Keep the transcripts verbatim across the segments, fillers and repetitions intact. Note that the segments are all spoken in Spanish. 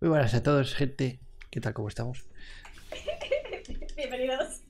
Muy buenas a todos, gente. ¿Qué tal? ¿Cómo estamos? Bienvenidos.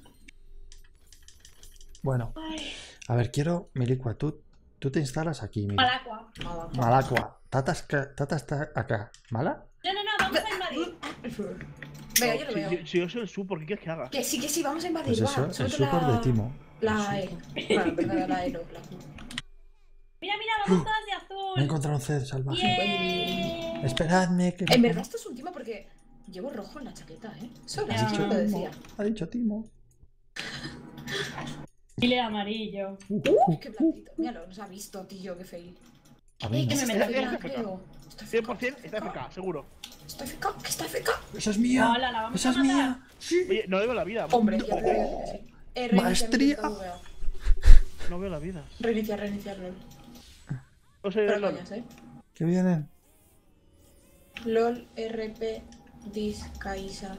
Bueno, Ay. a ver, quiero, Milicua, tú, tú te instalas aquí, Mili. Malacua. Malacua. Tata, está- Tata está acá. ¿Mala? No, no, no, vamos a invadir. Venga, yo lo Si, veo. si- si yo soy el sub, ¿por qué quieres que haga? Que sí, que sí, vamos a invadir. Pues va, eso, el súbete súper la- de Timo. La El E. Bueno, perdón, la E, no, la Q. Mira, mira, vamos todas de azul. Me he encontrado un Zed salvaje. Yeah. Esperadme que... En verdad esto es un timo porque llevo rojo en la chaqueta, ¿eh? Solo Ha así dicho que lo Timo. decía. Ha dicho Timo. Y le amarillo. Uh, ¡Uh! uh, ¡Qué uh. blanquito! Míralo, nos ha visto, tío, qué fail. A mí ¡Eh, que no. se me Está da F K, bien, creo! Estoy cien por cien está F K. F K, seguro. Estoy F K, que está F K. ¡Esa es mía! Hola, la vamos ¡Esa a es matar. mía! ¡Sí! Oye, no veo la vida. Hombre, no, ya te voy a decir que sí. Eh, Maestría. reiniciar, reiniciar, no veo la vida. Reiniciar, reiniciar, LOL. No sé, Pero LOL. coñas, ¿eh? ¿Qué vienen? LOL, R P, Dis, Kaisa.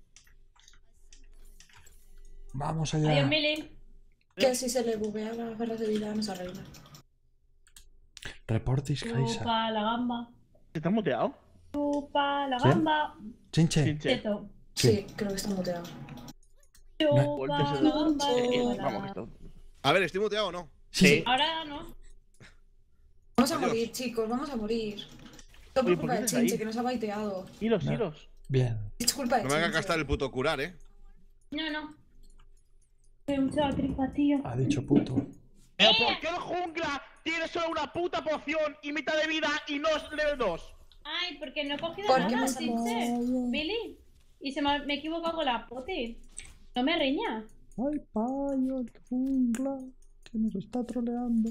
Vamos Adiós, allá. Mili. Que si se le buguea las barras de vida no se arregla. Reportis Kaisa. Chupa la gamba. ¿Estás muteado? Chupa la ¿Quién? gamba. Chinche. Chinche. Cheto. Sí. Sí, creo que está muteado. Chupa Vueltes la el- gamba. Eh, Vamos, que esto. A ver, ¿estoy muteado o no? Sí. Ahora no. Vamos a Adiós. morir, chicos, vamos a morir. Todo por Oye, ¿por culpa qué de estás Chinche, ahí? que nos ha baiteado. Hilos, No. hilos. Bien. Es culpa de No me hagan Chinche. gastar el puto curar, ¿eh? No, no. Soy mucha tripa, tío. Ha dicho puto. ¿Pero por qué el jungla tiene solo una puta poción y mitad de vida y no es level dos? Ay, porque no he cogido ¿Por qué nada, pasa Chinche. Mili. Y se me, ha- me he equivocado con la poti. No me riñas. Ay, payo, el jungla, que nos está troleando.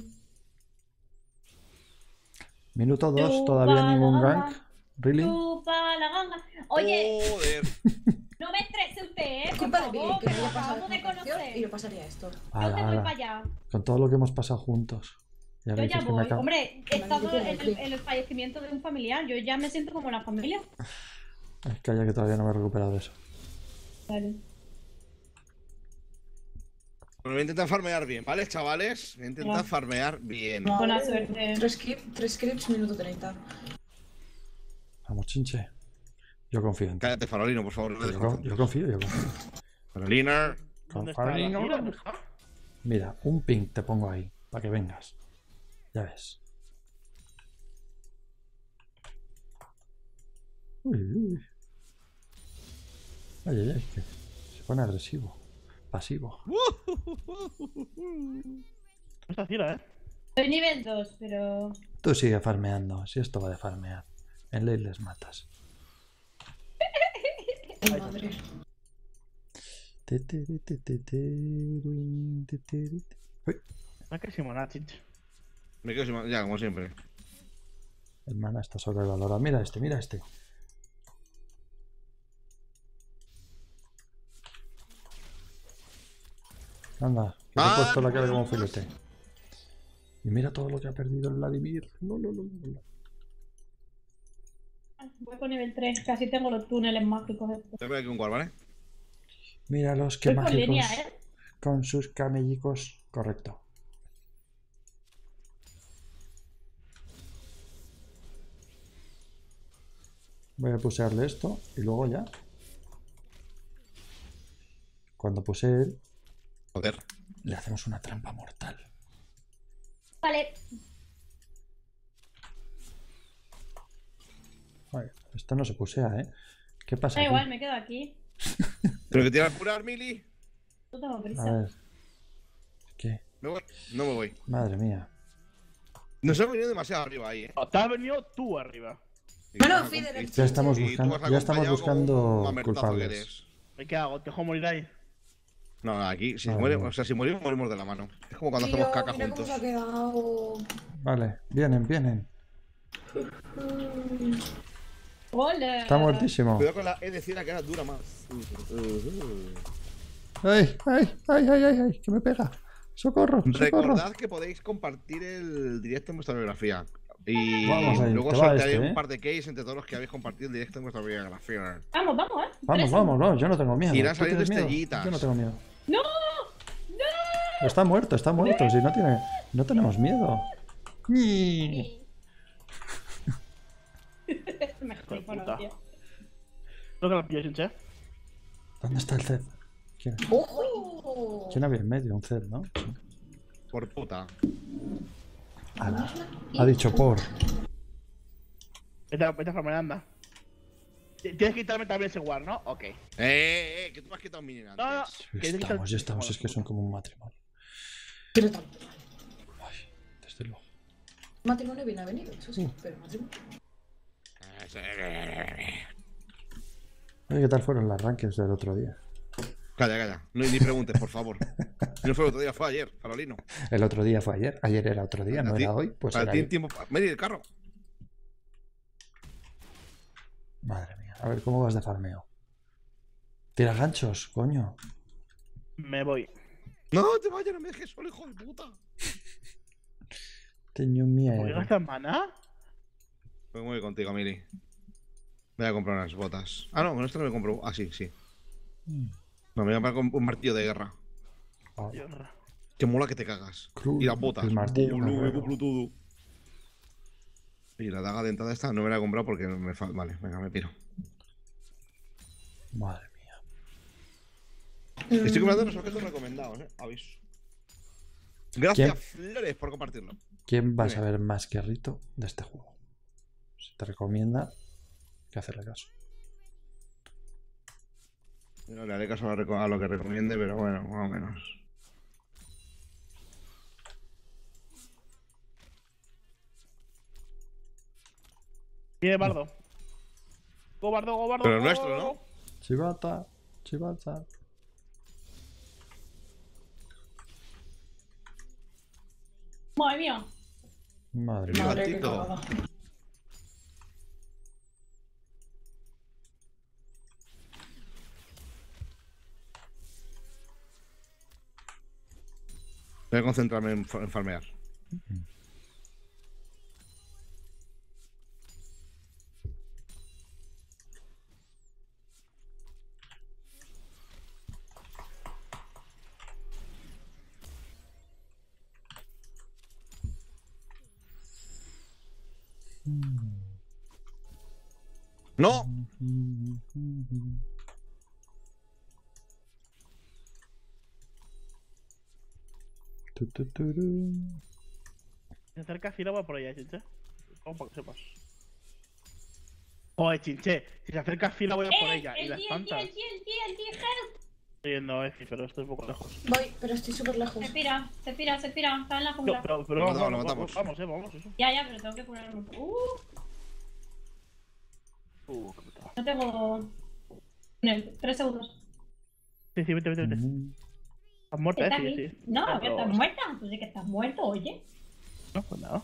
Minuto dos, todavía ningún gank. ¿Really? Chupa la ganga. Oye, Joder. no me estrese usted, ¿eh? Es Por culpa de Billy, favor, que que no nos haya pasado acabamos de la canción y conocer. le pasaría esto. Yo Ala, te voy ala. para allá. Con todo lo que hemos pasado juntos. Y ahora Yo ya dices que me voy. acabo. Hombre, he estado Maldito en el, Billy. en el fallecimiento de un familiar. Yo ya me siento como la familia. Ay, calla, que todavía no me he recuperado de eso. Vale. Bueno, voy a intentar farmear bien, ¿vale, chavales? Voy a intentar Ya. farmear bien. Buena suerte. Tres, clip- tres clips, minuto treinta. Vamos, Chinche. Yo confío en ti. Cállate, Farolino, por favor. No Yo, con- yo confío, yo confío. Farolina. ¿Dónde está? Farolino. ¿Dónde está? Mira, un ping te pongo ahí, para que vengas. Ya ves. Uy, uy. Ay, ay, ay, que se pone agresivo. Pasivo. No está Cira, ¿eh? Soy nivel dos, pero... Tú sigue farmeando, si esto va de farmear. En ley les matas. Ay, madre. Te, te, te, te, te, te, te, te, te. Uy, No es que Simona, chinche. Me quedo sin ma- ya, como siempre. el mana está sobrevalorado. Mira este, mira este. Anda, que te he Ah, puesto la cara no, como no, filete. Y mira todo lo que ha perdido el Vladimir. No, no, no, no, no. Voy con nivel tres. Casi tengo los túneles mágicos estos. Te voy aquí un guard, ¿vale? Mira los que Voy con mágicos línea, ¿eh? con sus camellicos. Correcto. Voy a pusearle esto y luego ya. Cuando puse él, Joder. le hacemos una trampa mortal. Vale. Ay, esto no se pusea, ¿eh? ¿Qué pasa Da aquí? igual, me quedo aquí. ¿Pero que tienes que curar, Mili? No tengo A prisa. ver. ¿Qué? ¿Me voy? No me voy. Madre mía. Nos hemos venido demasiado arriba ahí, ¿eh? No, te has venido tú arriba. Y Bueno, tú vas a Fidel, cumplir. el Ya estamos Y tú buscando, vas ya estamos acompañado como un buscando mamertazo que culpables. eres. ¿Y qué hago? ¿Te dejo morir ahí? No, no, aquí, si, Vale, muere, vale. o sea, si morimos, morimos de la mano. Es como cuando Tío, hacemos caca mira cómo juntos. se ha quedado. Vale, vienen, vienen. ¡Hola! Está muertísimo. Cuidado con la E de Cira, que ahora dura más. ¡Ay, ay, ay, ay, ay, ay! ¡Que me pega! ¡Socorro, socorro! Recordad que podéis compartir el directo en vuestra biografía. Y Vamos ahí, luego te va sortearé este, ¿eh? un par de keys entre todos los que habéis compartido el directo en vuestra biografía. Vamos, vamos, ¿eh? Vamos, Presa. vamos, vamos, yo no tengo miedo. Irán ¿Tú saliendo tienes miedo? estrellitas. Yo no tengo miedo. ¡No! ¡No! Está muerto, está muerto. Si no tiene, no tenemos miedo. Ni. Mejor. estoy de fuera, puta. tío. Creo que la pillo, Chinche. ¿Dónde está el Zed? ¿Quién, ¡Ojo! ¿Quién había en medio? Un Zed, ¿no? Sí. Por puta. Ala. Ha dicho por. Vete a, vete a farmear, anda. T- Tienes que quitarme también ese war, ¿no? Ok. Eh, eh, eh, que tú me has quitado un minion antes. No, no. Sí, que tienes que estamos, quitar- ya estamos. Es que son como un matrimonio. Pero tanto. Ay, desde luego. Matrimonio bien avenido, eso sí, pero matrimonio. Oye, ¿qué tal fueron las rankings del otro día? Calla, calla. No, ni preguntes, por favor. No fue el otro día, fue ayer, Farolino. El otro día fue ayer. Ayer era otro día, no A ti- era hoy. Pues Para era ti ayer. tiempo. Meri, el carro. Madre mía. A ver, ¿cómo vas de farmeo? Tira ganchos, coño. Me voy. No, te vayas, no me dejes solo, hijo de puta. Teño ¿Por qué miedo. gastas mana? Pues voy contigo, Miri. Me voy a comprar unas botas. Ah, no, con esto no me compro. Ah, sí, sí. No, me voy a comprar un martillo de guerra. Ah, Dios. Que mola que te cagas. Cruz, Y las botas. el martillo Boludo, me guerrero. compro todo. Y la daga dentada esta no me la he comprado porque me falta. Vale, venga, me piro. Madre mía. Estoy comprando los objetos recomendados, eh. Aviso. Gracias, ¿Quién? Flores, por compartirlo. ¿Quién va a Dime. saber más que Rito de este juego? Si te recomienda, que hacerle caso. Yo no le haré caso a lo, reco- a lo que recomiende, pero bueno, más o menos. Viene Bardo. Go, Bardo, go, Bardo. Pero go, nuestro, go, ¿no? go. Chivata, chivata. Madre mía. Madre mía. Madre que gatito. cagada. Voy a concentrarme en, fa- en farmear. ¡No! Tu, tu, turu. Se acerca Fila, va por allá, Chinche. Como para que sepas. Joder, Chinche. Si se acerca Fila, voy a por ¡Eh! ella. Y El la tío, el tío, espantas. el tío, el tío, el tío, help. Estoy yendo, Efi, pero estoy un poco lejos. Voy, pero estoy súper lejos. Se pira, se pira, se pira. Está en la No, jungla. pero, pero Lo vamos, matamos, lo vamos, matamos. vamos, eh, vamos, eso. Ya, ya, pero tengo que curarme. Uh, Uh, qué putada. no tengo. Nel, Tres segundos. Sí, sí, vete, vete, vete. Mm. Estás muerta, ¿Está eh, aquí? sí, sí. No, que Pero- estás muerta. Pues sí que estás muerto, oye. No, pues nada.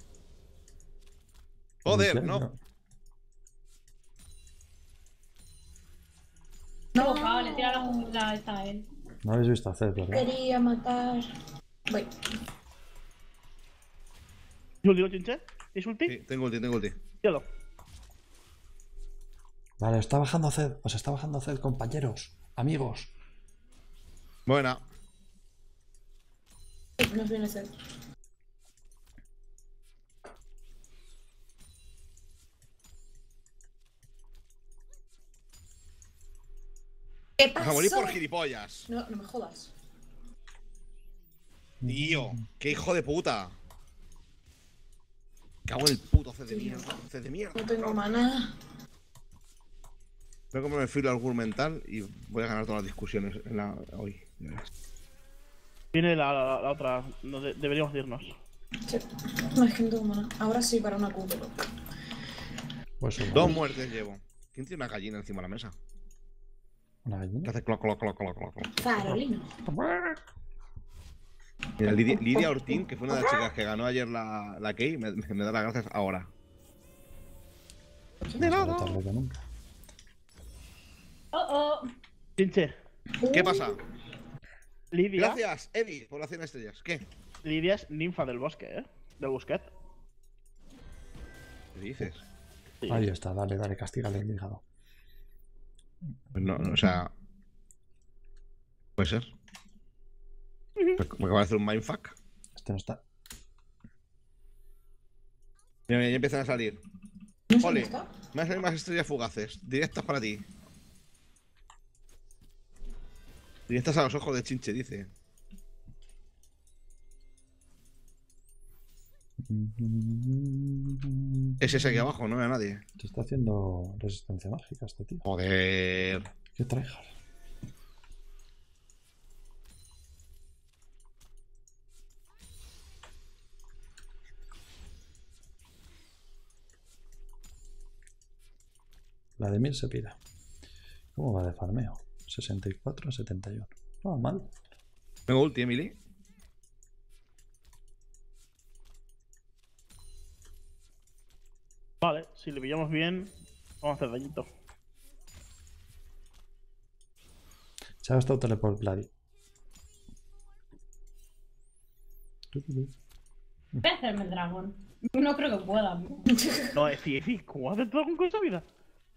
Joder, ¿En no. serio? Me he equivocado, le tira la jungla esta a él. No habéis visto hacer, ¿verdad? Quería matar. Voy. ¿Y ulti, Chinche? ¿Es ulti? Sí, tengo ulti, tengo ulti. Tíralo. Vale, está bajando Zed. Os está bajando Zed, compañeros, amigos. Buena. Nos viene a hacer. ¿Qué Vas a morir pasó? por gilipollas. No, no me jodas. Tío, qué hijo de puta. Cago en el puto C de mierda. C de mierda. No tengo maná. Voy a comerme filo argumental y voy a ganar todas las discusiones en la... hoy. Ya verás. Viene la, la, la otra. No, de- deberíamos irnos. Sí. No, es que no tengo maná. Ahora sí para una Q, pero... Pues una, Dos muertes llevo. ¿Quién tiene una gallina encima de la mesa? una Que gallina. hace cloc, cloc, cloc, cloc, cloc, cloc. Farolino. Mira, Lidia, Lidia Ortín, que fue una de las chicas que ganó ayer la, la Key, me, me da las gracias ahora. De nada. Tarde que nunca. Oh, oh. Chinche. ¿Qué pasa? Lidia. Gracias, Eddie, por las cien estrellas. ¿Qué? Lidia es ninfa del bosque, ¿eh? Del busquet. ¿Qué dices? Sí. Ahí está, dale, dale, castígale el hígado. Pues no, no, o sea... Puede ser. Me me acaba de hacer un mindfuck. Este no está. Mira, mira, ya empiezan a salir. No sé dónde Ole, está. me han salido más estrellas fugaces. Directas para ti. Directas a los ojos de Chinche, dice. Es ese aquí abajo, no ve a nadie. Te está haciendo resistencia mágica este tío. Joder. ¿Qué tryhard? La de mil se pira. ¿Cómo va de farmeo? sesenta y cuatro a setenta y uno. No va mal. Tengo ulti, Emily. Vale, si le pillamos bien, vamos a hacer dañito. Se ha gastado teleport Bloody. Voy a hacerme el dragón. No creo que pueda. ¿no? No, es decir, sí, ¿cómo hacer todo con esa vida?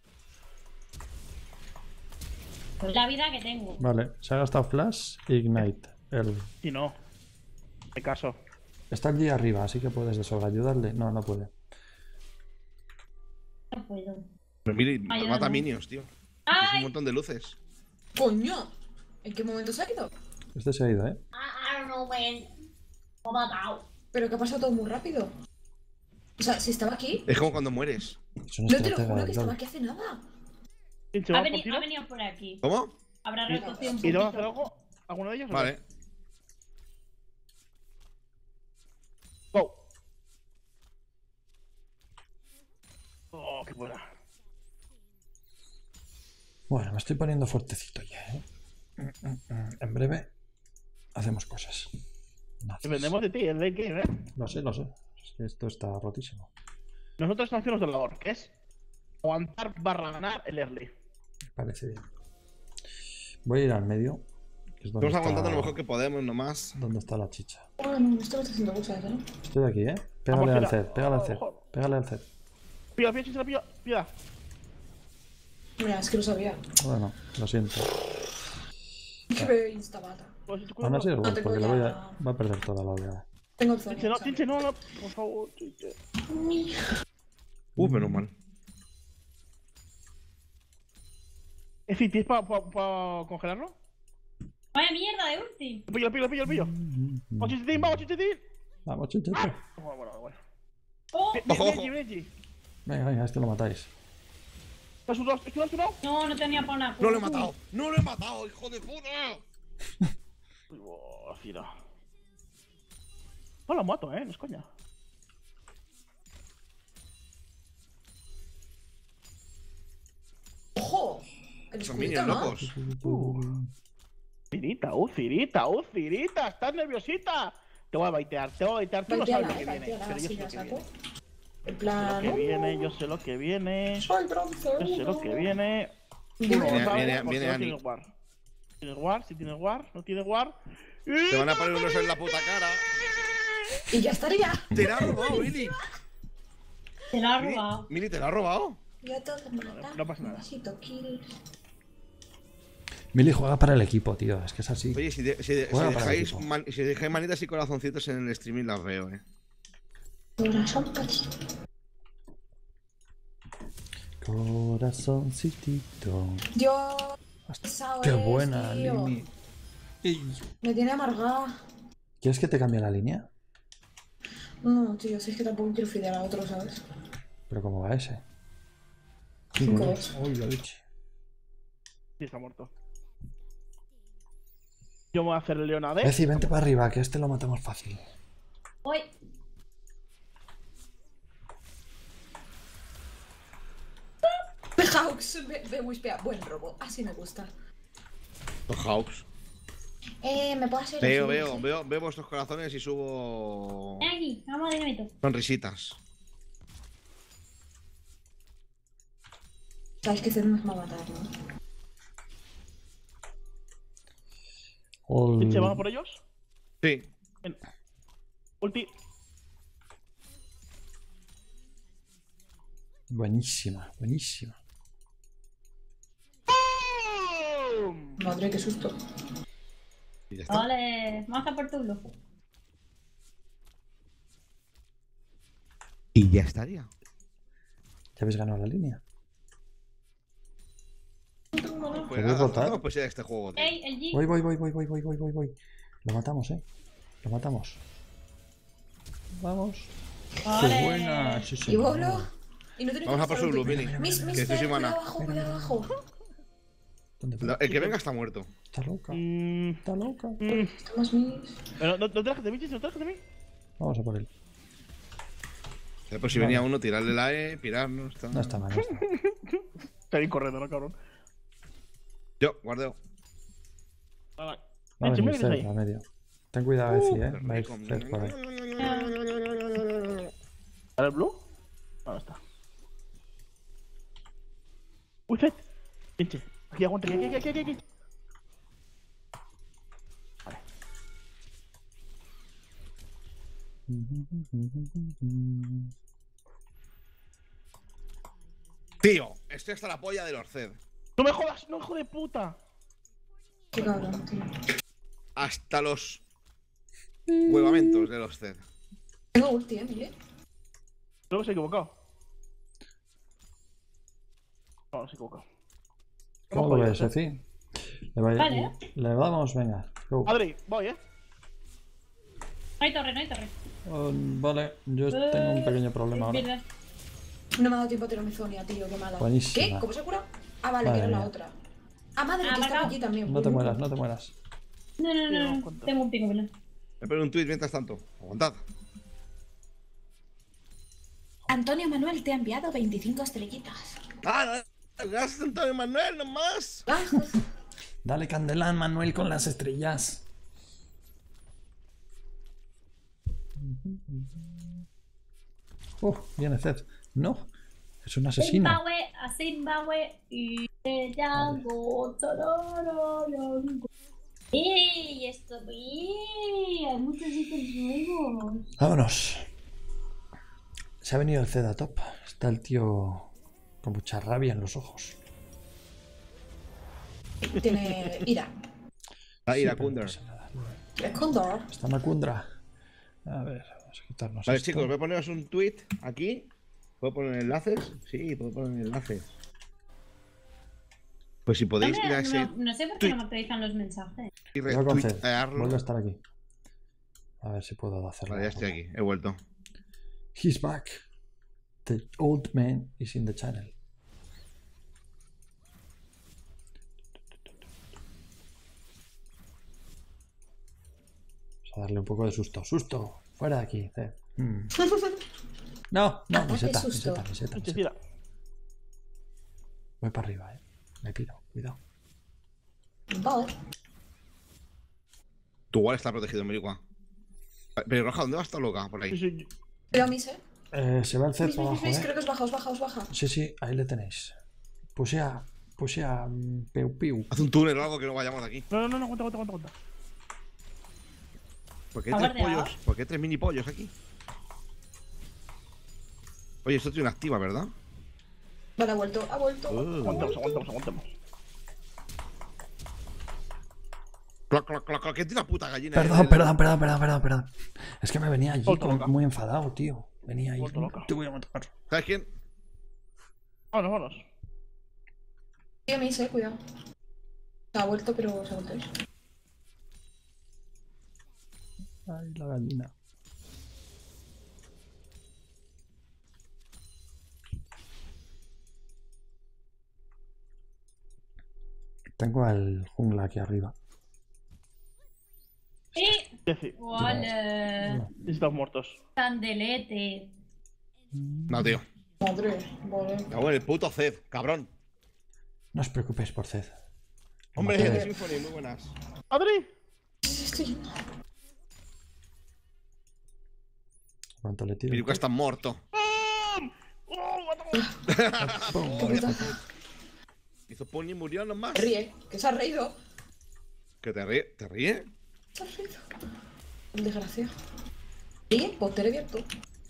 Pues la vida que tengo. Vale, se ha gastado Flash e Ignite. El... Y no. De caso. Está allí arriba, así que puedes de sobra ayudarle. No, no puede. No puedo. Emily, Ayúdame. mata minions, tío. Es un ¡Ay! montón de luces. ¡Coño! ¿En qué momento se ha ido? Este se ha ido, ¿eh? I, I don't know, man. Me ha matado. Pero que ha pasado todo muy rápido. O sea, si estaba aquí. Es como cuando mueres. Es una No te lo estratega juro que del estaba LoL. aquí hace nada. ¿Quién se Ha, va por veni- tiro? ha venido por aquí. ¿Cómo? Habrá ¿Y- reducido un ¿Y te vas a hacer poquito. algo? ¿Alguno de ellos? o no? Vale. Go. Oh, qué buena. Bueno, me estoy poniendo fuertecito ya, ¿eh? Mm, mm, mm. En breve hacemos cosas. Naces. Dependemos de ti, el late game, ¿eh? Lo sé, lo sé. Es que esto está rotísimo. Nosotros estamos haciendo nuestra labor, que es aguantar barra ganar el early. Me parece bien. Voy a ir al medio. Que es donde Estamos aguantando está, lo mejor que podemos, nomás. donde está la chicha. Bueno, esto lo está haciendo mucho, ¿no? Estoy aquí, ¿eh? Pégale Vamos, al mira. Zed, pégale al Zed. Ojo. Pégale al Zed. Pilla, pilla, chicha, pilla, pilla. Mira, es que lo sabía. Bueno, lo siento. Que me instabata. Pues, tu Aún así es No bueno, te porque voy le voy a- a... va a perder toda la oleada. Tengo el Chinche, Zonia. no, ¿sabes? Chinche, no, no, por favor, Chinche. Uh, menos mal. Es decir, ¿tienes para pa, pa congelarlo? Vaya mierda de ulti. Pillo, pillo, pillo, pillo. Vamos, Chinchetín, vamos, Chinchetín. Vamos, chichete. Bueno, bueno, bueno. Oh, Ven, Ojo, ven, ojo. Benji, Benji. Venga, venga, este lo matáis. ¿Estás sudado? ¿Estás sudado? no, no tenía para una. ¡No lo he matado! ¡No lo he matado, hijo de puta! Uy, oh, Cira. No la mato, eh, no es coña. ¡Ojo! El Son escudito, minions ¿no? locos. Uh. Cirita, uh, Cirita, uh, Cirita, estás nerviosita. Te voy a baitear, te voy a baitear. Tú no sabes lo que Baiteala, viene, baiteala, pero yo así sé lo ya que saco. viene. En Sé plan. lo que viene, yo sé lo que viene. Soy bronce. Yo sé lo que viene. Dime. Tú no Viene- sabes viene- porque viene no Ani. tienes war. ¿Tienes war? Si tienes war, no tienes war. Te van a poner unos en la puta cara. Y ya estaría. Te la ha robado, Billy. Se la ha Mili, robado. Mili, te la ha robado. Ya todo mata. no pasa nada. Necesito kills. Mili juega para el equipo, tío. Es que es así. Oye, si, de- si, de- si Juega para el dejáis, equipo. man- si dejáis manitas y corazoncitos en el streaming, las veo, eh. Corazón casi. Corazoncitito. Dios. esa Qué es, buena, tío. Lili. Ey. Me tiene amargada. ¿Quieres que te cambie la línea? No, tío, si es que tampoco quiero fidear a otro, ¿sabes? Pero ¿cómo va ese? Cinco dos. Uy, la leche. Sí, está muerto. Yo me voy a hacer el Leona D. Beci, vente para arriba, que este lo matamos fácil. Hoy. Hawks, ve, ve Wispea. Buen robo, así me gusta. Los Hawks. Eh, ¿me puedo hacer Veo, así, veo, sí? veo, veo vuestros corazones y subo. Ven aquí, vamos a dinamito. Sonrisitas. Sabes que Zed nos va a matar, ¿no? Ol- ¿Chinche, vamos por ellos? Sí. Ven. Ulti. Buenísima, buenísima. ¡Bum! Madre, qué susto. Y ya está. Vale, vamos a por tu blue. Y ya estaría. Ya habéis ganado la línea. Pues ¿Podéis nada, rotar? hacemos pues este juego, tío. Ey, el G. Voy, voy, voy, voy, voy, voy, voy, voy, voy. Lo matamos, eh. Lo matamos. Vamos. Ole. ¡Qué buena! Sí, Y sí. bolo. Y no tenéis Vamos a por que su usar blue, ulti. Mili. Mis, mis, Que estoy sin cuidado mana. abajo, cuidado abajo. ¿Dónde La- fue? El que venga está muerto. Está loca. Mm, Está loca. mm. Estamos mis. Pero no, no te dejes de mí, Chis, no te dejes de mí. Vamos a por él. Eh, Pues si Vale. venía uno, tirarle la E, pirarnos. Está... No está mal, no está mal. Está bien corriendo, ¿no, cabrón? Yo, guardeo. Nada. Va a Enchi, venir mira que Zed está a ahí. medio. Ten cuidado, Ezi, eh. Qué Va a ir rico. Zed por ahí. ¿Para el blue? No, no está. Uy, Zed. Enchi. Aquí, aguanta, aquí, aquí, aquí, aquí, aquí. Vale. Tío, estoy hasta la polla de los Zed. ¡No me jodas! ¡No, hijo de puta! Qué cabrón, tío. Hasta los huevamentos de los Zed. Tengo ulti, eh, Mili. Creo que se ha equivocado. No, no se ha equivocado. ¿Cómo lo ves, Ezi? Le, va- Vale. le damos, venga. Go. Adri, voy, eh. No hay torre, no hay torre. Oh, vale, yo tengo un pequeño problema ahora. Mierda. No me ha dado tiempo a tirarme Zonia, tío, qué mala. Buenísima. ¿Qué? ¿Cómo se cura? Ah, vale, Madre que era la mía. otra. Ah, madre, Ah, que estaba marcado. aquí también. No te mueras, no te mueras. No, no, Sí, no, no, no. cuenta. Tengo un pico, ¿verdad? Me pongo un tweet mientras tanto. Aguantad. Antonio Manuel te ha enviado veinticinco estrellitas. ¡Ah! ¡Gracias, Antonio Manuel, nomás! Bajos. Dale candelán, Manuel, con las estrellas. Uh, viene Zed. No, es un asesino. Zimbabue, a Zimbabue y te llamo. Tororororo. ¡Ey! Esto bien. Hay muchos ítems nuevos. Vámonos. Se ha venido el Zed a top. Está el tío con mucha rabia en los ojos. Tiene ira. La Sí, ira pero no Kunder. pasa nada. Es Condor. Está Macundra. A ver, vamos a quitarnos Vale, esto. chicos, voy a poneros un tweet aquí. ¿Puedo poner enlaces? Sí, puedo poner enlaces. Pues si podéis No, ir a me- ese no, no sé por qué no me actualizan los mensajes. y Cuidado con Zed. retuitearlo. Vuelve a estar aquí. A ver si puedo hacerlo. Vale, ya estoy aquí, he vuelto. He's back. The old man is in the channel. Vamos a darle un poco de susto. ¡Susto! ¡Fuera de aquí! Zed. Mm. No, no, Ataque meseta, susto. meseta, meseta, Enchi, meseta. tira. Voy para arriba, eh. Me piro, cuidado. Vale. Tu igual está protegido, Mirigua. Pero Roja, ¿dónde va a estar loca? Por Sí, ahí. sí. Pero a mí, ¿eh? Eh, se va el Zed Mis, para mis, abajo, mis, eh. creo que os baja, os baja, os baja. Sí, sí, ahí le tenéis. Pusea, pusea, mm, piu, piu. Haz un túnel o algo que no vayamos de aquí. No, no, no, no, aguanta, aguanta, aguanta, aguanta. ¿Por qué hay ¿Ha tres guardeado? pollos? ¿Por qué hay tres mini pollos aquí? Oye, esto tiene una activa, ¿verdad? Vale, ha vuelto, ha vuelto. Uh. Aguantamos, aguantamos, aguantamos. Clac, clac, clac, clac, que tiene una puta gallina. Perdón, eh. perdón, perdón, perdón, perdón, perdón. Es que me venía allí Vuelto con- loca. muy enfadado, tío. Venía ahí. Vuelto loca. Te voy a matar. ¿Sabes quién? Vámonos, vámonos. Sí, a mí, ¿eh? Cuidado. Ha vuelto, pero se ha vuelto. Ay, la gallina. Tengo al jungla aquí arriba. ¡Eh! Jesse, ¡Hola! estamos muertos. Candelete. No, tío. Madre, vale. Me hago en el puto Zed, cabrón. No os preocupéis por Zed. Lo Hombre, mataré. de Symphony, muy buenas. ¡Adri! Estoy yendo. ¿Cuánto le tiro? Mirigua está muerto. ¡Oh, mata! ¡Pum! Qué putazo. Hizo Pony y murió nomás. Se ríe, que se ha reído. ¿Que te ríe? ¿Te ríe? Se ha reído. Un desgraciado. ¿Y? Póster abierto.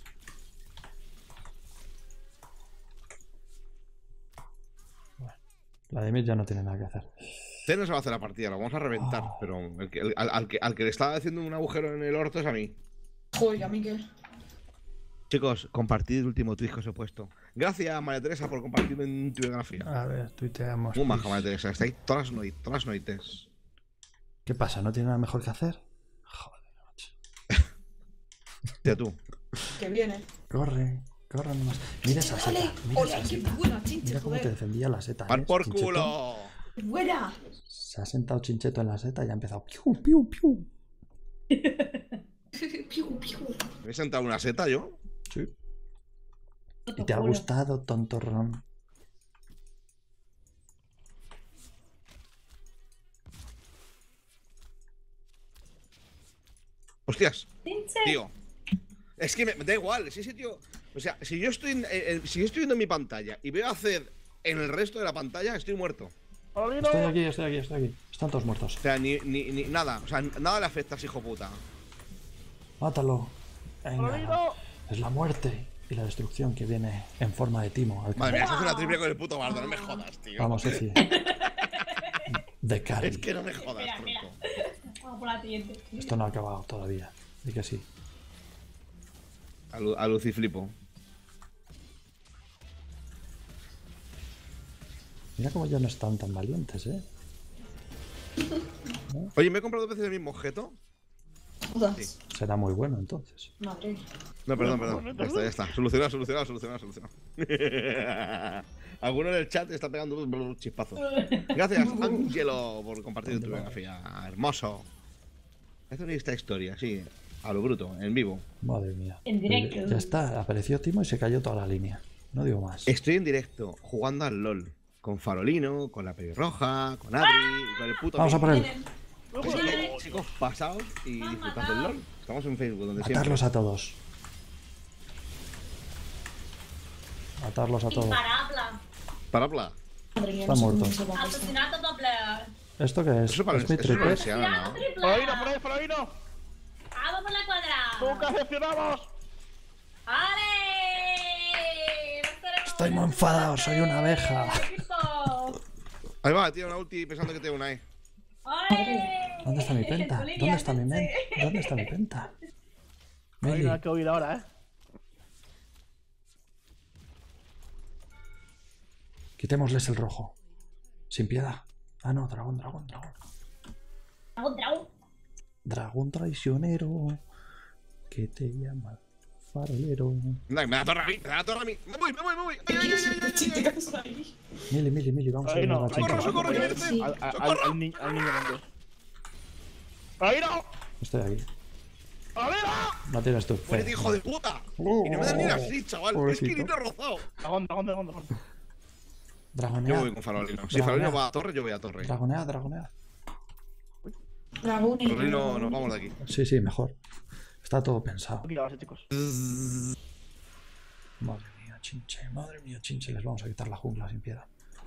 La de mí ya no tiene nada que hacer. Zed no se va a hacer la partida, lo vamos a reventar. Oh. Pero el que- el- al, al que, al que le estaba haciendo un agujero en el orto es a mí. Joder, a mí que. Chicos, compartid el último tweet que os he puesto. Gracias, María Teresa, por compartirlo en tu biografía. A ver, tuiteamos. Muy maja, please. María Teresa. Está ahí todas las, noites, todas las noites. ¿Qué pasa? ¿No tiene nada mejor que hacer? Joder, macho. Tía, tú. Que viene. Corre, corre nomás. Mira esa Vale. seta. Mira Hola, esa qué seta. buena, Chinche, Mira cómo te joder. defendía la seta. ¡Par ¿eh? por Chinchetón. culo! ¡Buena! Se ha sentado Chincheto en la seta y ha empezado. Piu, piu, piu. Piu, piu. ¿Me he sentado una seta yo? Sí. ¿Y te ha gustado, tontorrón? Hostias, Pinche. tío. Es que me, me da igual. Si ese tío. O sea, si yo estoy en- eh, si yo estoy viendo mi pantalla y veo hacer en el resto de la pantalla, estoy muerto. ¡Paladino! Estoy aquí, estoy aquí, estoy aquí. Están todos muertos. O sea, ni, ni, ni nada. O sea, nada le afecta a ese hijo puta. Mátalo. Venga. ¡Paladino! Es la muerte y la destrucción que viene en forma de timo. al Madre mía, campo. se hace una triple con el puto bardo. No me jodas, tío. Vamos, Eci. De carry. Es que no me jodas, Espera, espera. tronco. Vamos por la siguiente. Esto no ha acabado todavía. Di que sí. A, Lu- a Lucy flipo. Mira cómo ya no están tan valientes, ¿eh? Oye, me he comprado dos veces el mismo objeto. Jodas. Sí. Será muy bueno entonces. Madre. No, perdón, perdón. Ya está, ya está. Solucionado, solucionado, solucionado, solucionado. Alguno en el chat está pegando un chispazo. Gracias, Angelo, por compartir tu biografía. Hermoso. Hace esta historia, sí. A lo bruto, en vivo. Madre mía. En directo. Ya está, apareció Timo y se cayó toda la línea. No digo más. Estoy en directo, jugando al LOL. Con Farolino, con la pelirroja, con Adri y con el puto. Vamos a por él. Vienen. Así que, chicos, pasaos y disfrutad del LOL. Estamos en Facebook, donde siempre. Matarlos a todos. Matarlos a todos. Imparable. Para hablar. Madre mía, Está no sé muerto. cómo se va a pasar. Asesinato doble. ¿Esto qué es? Eso para ¿Es mi eso triple? para enseñar, Asesinato ¿no? triple. ¡Paladino, por ahí, paladino! Vamos por la cuadra. ¡Nunca decepcionamos! ¡Ale! Estoy muy enfadado, soy una abeja. Ahí va, tío, una ulti pensando que tengo una E. ¡Ale! ¿Dónde está mi penta? ¿Dónde está mi men? ¿Dónde está mi penta? Hay Meli, nada que oír ahora, ¿eh? quitémosles el rojo. Sin piedad. Ah, no, dragón, dragón, dragón. Dragón, dragón. Dragón traicionero. Que te llama farolero. Anda, me da torre a mí, me da torre a mí. Me voy, me voy, me voy. Ay, ay, ay, ay, ay, ay. Chicas, ahí. Mili, Mili, Mili, vamos a Ahí ir a no, la ahí chica. Socorro, socorro, que me Sí. dicen. Al, al, al, al, ni- al niño mendigo. ¡Paladino! Estoy aquí. ¡Paladino! La tienes tú. Muérete, Fe. hijo de puta. Y no me dan ni así, chaval. Es que ni Pobrecito. lo he rozado. Dragón, dragón, dragón, dragón. Yo Dragonea. voy con Farolino. Si Dragonea. Farolino va a torre, yo voy a torre. Dragonea, dragonea. Dragón y- Farolino, nos vamos de aquí. Sí, sí, mejor. Está todo pensado. Aquí la base, chicos. Madre mía, chinche, madre mía, chinche. Les vamos a quitar la jungla sin piedad.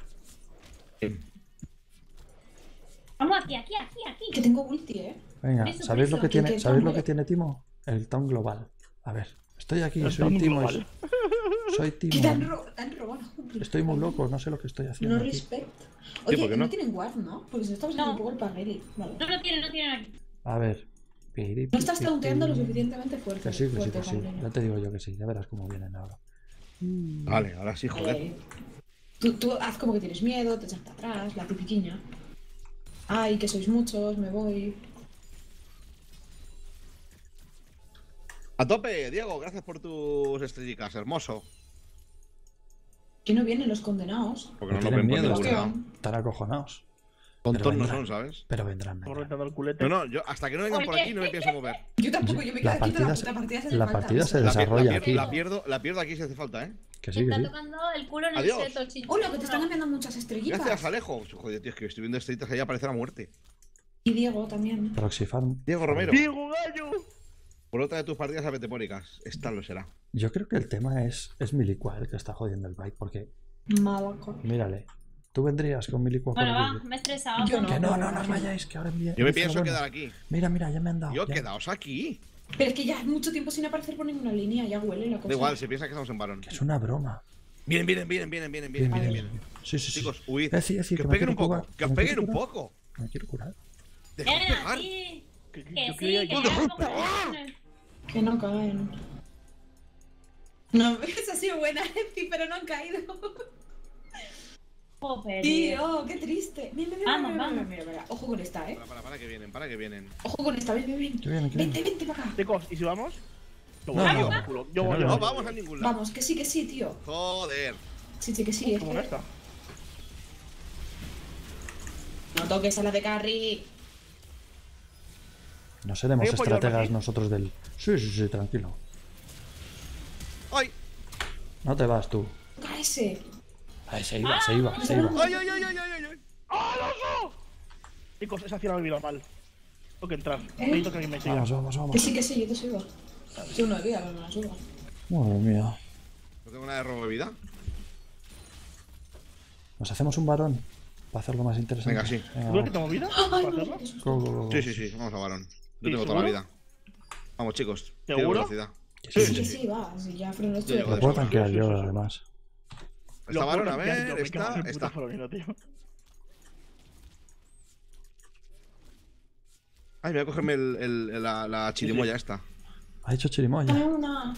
Vamos aquí, aquí, aquí, Que aquí. tengo ulti, eh. Venga, Eso, ¿sabéis lo eso, que que- tiene? que ¿Sabéis town, lo que eh. tiene Timo? El town global. A ver, estoy aquí, El soy town Timo. global. es- Soy Que te han, Timo. ro te han robado la jungla. Estoy muy loco, no sé lo que estoy No haciendo. aquí. respect. ¿por Oye, qué no no? tienen guard, ¿no? Porque se está pasando No. un poco el parrelli. Vale. No lo tienen, no tienen aquí. A ver. Piri, No estás pi, pi, taunteando lo pi. suficientemente fuerte. Que sí, que sí, fuerte, que sí. Paulina. Ya te digo yo que sí. Ya verás cómo vienen ahora. Vale, ahora sí, joder. Eh, tú, tú haz como que tienes miedo, te echas para atrás, la tipiquiña. Ay, que sois muchos, me voy. A tope, Diego, gracias por tus estrellicas, hermoso. Que no vienen los condenados. Porque No no nos tienen ven por miedo, ningún ¿qué lado. van? Están acojonados. Tontos Pero no vendrán. son, ¿sabes? Pero vendrán. Por vendrán. rentando el culete. No, no, yo hasta que no vengan por Oye. aquí no me pienso mover. Yo tampoco, yo me quedo La aquí, partida pero la se- puta partida se la me falta, partida o se sea. La, pier- desarrolla la, aquí. pier- la pierdo, la pierdo aquí si hace falta, ¿eh? Que Me sí, que está sí. tocando el culo en Adiós. el seto, chico. Hola, que te están enviando muchas estrellitas. Gracias, Alejo. Joder, tío, es que estoy viendo estrellitas ahí aparecer a muerte. Y Diego también. Proxifarm. Diego Romero. ¡Diego Gallo! Por otra de tus partidas apetepóricas. Esta lo será. Yo creo que el tema es, es Milicua el que está jodiendo el bike, porque Malaco. mírale, tú vendrías con Milicua con Bueno, va, Guille. me he estresado. Yo no. Que no, no, no os vayáis, que ahora envía. Yo me dice pienso bueno. quedar aquí. Mira, mira, ya me han dado. Yo, ya. quedaos aquí. Pero es que ya mucho tiempo sin aparecer por ninguna línea, ya huele la cosa. Da igual, se piensa que estamos en varón. Que es una broma. Vienen, vienen, vienen, vienen, vienen, Bien, vienen, bien, vienen. bien. Sí, sí, sí. Chicos, huid. Eci, Eci, Que os me peguen un quiero poco. curar, Que os me peguen quiero un curar. poco. Me quiero curar. Dejad Ven pegar. aquí. Que, que- Que yo sí, quería- que yo- ya como- Que no caen. No, esa ha sido buena, Ezi, pero no han caído. Joder, Tío, qué triste. Mira, mira, Vamos, mira, vamos. mira, mira, mira. Ojo con esta, eh. Para, para, para que vienen, para que vienen. Ojo con esta, ven, ven, ven. Que viene, que Vente, viene. vente para acá. Chicos, ¿y si vamos? Yo No, voy, no. yo voy, culo. Yo Que voy, no, yo No voy. vamos a ningún lado. Vamos, que sí, que sí, tío. Joder. Sí, sí, que sí. Es ¿Cómo que... no está? No toques a la de Carrie. No seremos ¿Hay que apoyarme estrategas aquí? nosotros del... Sí, sí, sí, tranquilo. ¡Ay! No te vas tú. Toca ese. Ay, se iba, se iba, se iba. ¡Ay, ay, ay, ay, ay, ay! ¡Alonso! Chicos, esa ciudad me ha olvidado mal. Tengo que entrar. ¿Eh? Necesito que alguien me siga. Vamos, vamos, Que vamos. sí, que sí, yo te sigo. Yo no de vida, pero me la subo. Madre mía. No tengo nada de robo de vida. ¿Nos hacemos un varón? Para hacerlo más interesante. Venga, sí. Venga, ¿Seguro que vamos. tengo vida? Ay, ¿Para no, hacerlo? qué susto. Go, go, go, go. Sí, sí, sí, vamos a varón. Yo ¿Sí, tengo toda la seguro? vida. Vamos, chicos. Yo- Quiero velocidad. Que Sí, sí, que sí. sí, va. Si ya freno esto. Yo llego Lo de puedo sobra. tanquear Sí, sí, yo, sí, sí. además. Está varón, a Yo, ver, me cago está, en puta está. farolino, tío. Ay, me voy a cogerme el, el- la, la chirimoya esta. Ha hecho chirimoya. Dame una.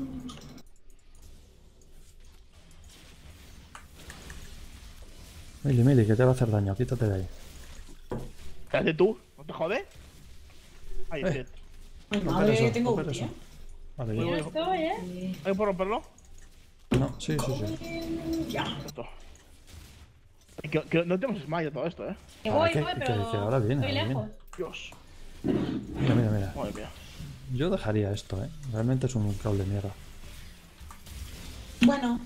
Mili, Mili, que te va a hacer daño. Quítate de ahí. Cállate tú, ¿no te jode? Ay, Eh. shit. Ay, Romper madre, eso, tengo romper ulti, eso. eh. Vale, Yo ya. estoy, ¿eh? Eh, ¿Hay por romperlo? No, sí, sí, sí. Ya. Esto. Ay, Que, que no tenemos smite de todo esto, eh. Que Ahora voy, que- voy, que- pero que ahora viene, estoy ahora lejos. Dios. Mira, mira, mira. Madre mía. Yo dejaría esto, ¿eh? Realmente es un cable de mierda. Bueno,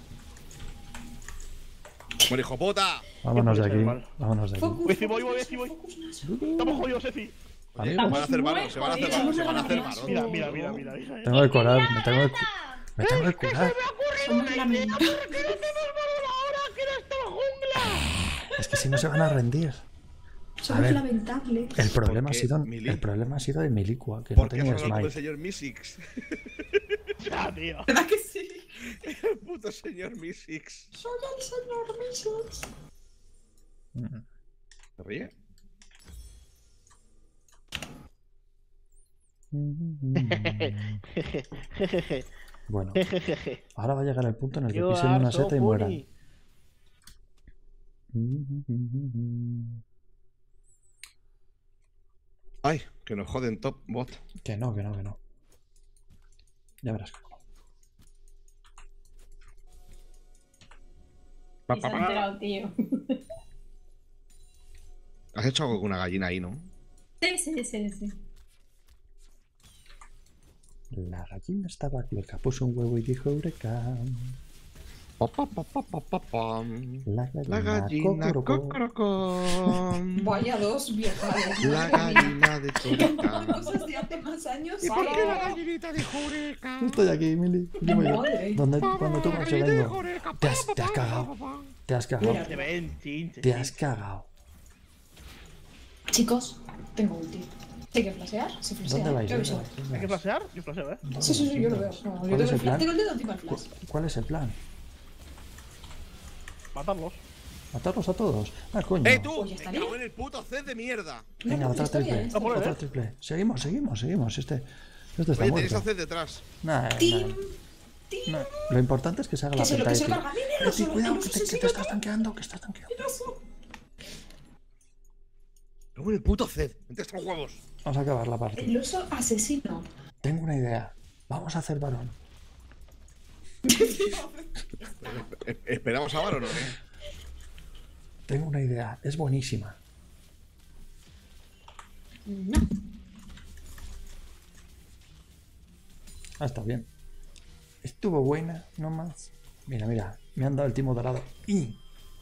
¡Muere, hijo puta! Vámonos de puede ser aquí. mal. Vámonos de aquí. focus. Voy, sí, voy, focus, voy, sí, voy. focus, no sé. Estamos jodidos, Ezi. Oye, Amigos. van a hacer Muy varón, se van a hacer jodido. varón, se van a hacer Mira, varón. Mira, mira, mira, mira. mira. Tengo que curar, me tengo que, cu- me tengo que curar. Somos lamentables. Es que si no se van a rendir. Somos ver. lamentables. El problema ha Porque sido, Mili- el problema ha sido de Milicua, que no Porque tenía has hablado con el smite. señor Misix. Ya, tío. ¿Verdad que sí? El puto señor Misix. Soy el señor Misix. Mm. ¿Se ríe? Jejeje. Bueno, Jejeje. ahora va a llegar el punto en el que You pisen are una so seta y mueran. funny. Ay, que nos joden top bot. Que no, que no, que no. Ya verás cómo no. Y se ha enterado, tío. Has hecho algo con una gallina ahí, ¿no? Sí, sí, sí, sí. La gallina estaba loca, puso un huevo y dijo eureka. Pa, pa, pa, pa, pa, pa, pam. La gallina, La gallina cocorocó. cocorocó. Vaya dos viejales. La gallina de Torica. Cosas de hace más años. ¿Y por qué la que- gallinita dijo Eureka? Estoy aquí, Mili. Llevo yo. Madre. Donde, cuando tú vas, yo Gallinita dijo vengo. Eureka. Te has, te has cagado. Te has cagado. Mira. Te ven, chinche. Te has cagado. Chicos, tengo ulti. Hay que flashear, se flashea. ¿Dónde vais? Yo aviso. ¿Dónde vais? ¿Hay que flashear? Yo flasheo, eh. Sí, sí, sí, yo lo veo. No, yo ¿Cuál tengo, es el el flash. plan? Tengo el dedo encima del flash. ¿Cuál es el plan? Matarlos. ¿Matarlos a todos? Ah, coño. ¡Eh, tú! Pues ya Me está cago bien. en el puto C de mierda. Venga, No, otra está bien, triple. está bien. Otra triple. Seguimos, seguimos, seguimos. Este, este está Oye, tenéis a muerto. C detrás. Nah, Team, nah, team. nah. Lo importante es que se haga Que la se lo penta que se de lo ti. carga. Mira, Eh, no tío, solo- cuidado, no que sé te, si que te lo- estás tanqueando, que estás tanqueando. Luego en el puto C. Entre estos huevos. Vamos a acabar la partida. El oso asesino. Tengo una idea. Vamos a hacer varón. Eh, ¿Esperamos a Varón o qué? Tengo una idea. Es buenísima. No. Ah, está bien. Estuvo buena, no más. Mira, mira. Me han dado el timo dorado. Y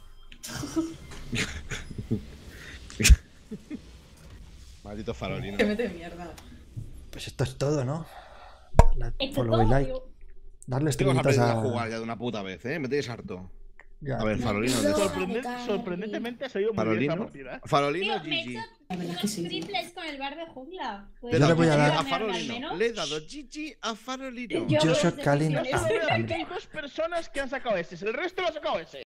Maldito farolino. Que mete mierda. pues esto es todo, ¿no? Darle Esto follow y todo, like. tío. Darle Chicos, estrellitas aprended a a... jugar ya de una puta vez, ¿eh? Me tenéis harto. Ya. A ver, farolino. de- Sorprendente- sorprendentemente ha salido muy bien esa Farolino. partida, eh. Farolino, Tío, me he G G. hecho La verdad es que dos sí. triples con el bar de jungla. Le ¿Puedes he dado le voy a G G dar- a ganarme al Farolino. menos? Le he dado G G a Farolino. Yo- Joshua Yo- Kalin Yo- a- Estoy a- aquí, hay dos personas que han sacado ese. El resto lo ha sacado ese.